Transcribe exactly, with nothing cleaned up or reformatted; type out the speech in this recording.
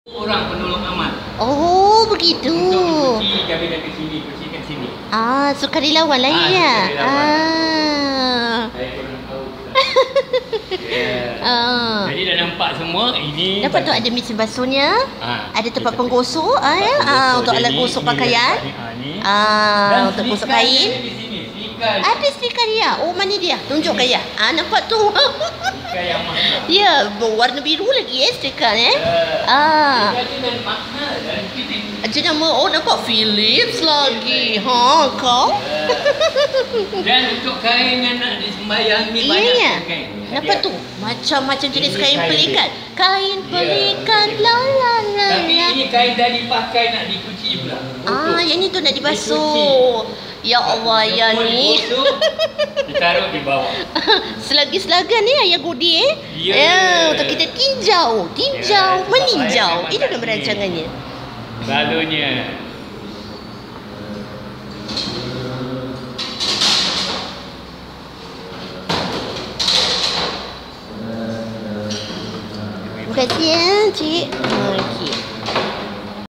Orang penolong amal. Oh, begitu. Untuk cuci garis dari sini, cucikan sini. Ah, sukarelawan lain Ah, ya. sukarelawan. Ah. Saya kurang tahu. Yeah. Ah. Jadi dah nampak semua ini. Nampak tu ada mesin basuhnya. Ah, Ada tempat kita- penggosok ah ya. tempat Ah, penggosok untuk dia alat ni, gosok ini pakaian. dia letak ni, ah, ni. Ah, Dan untuk gosok stiker kain. dia ada di sini. Stiker. Ada stiker dia. Oh, mana dia? Tunjukkan ya. Ah, nampak tu. Stiker yang mahal. Ya, warna biru lagi eh stiker eh. Uh, Ah. Stiker dia dan mahal dan kita. Jenama oh nampak Philips lagi. Ha, kau? Dan untuk kain yang nak disembayang ni Iya banyak ya. kain. Nampak Dia- tu? Macam-macam jenis Ini kain kain pelikat. Kain Ya, pelikat okey. la la la. Tapi la. ini kain dah dipakai nak dicuci pula. Ah, yang ni tu nak Dicuci. dibasuh. Ya Allah, ya Semua ni. dibasuh, ditaruh di bawah. Selagi-selagan ni ayah Gudi eh. Ya. Ya, untuk kita tinjau, tinjau, Ya, meninjau. sebab Itu saya nama memang rancangannya. Selalunya. Terima kasih ya, Cik. Okey.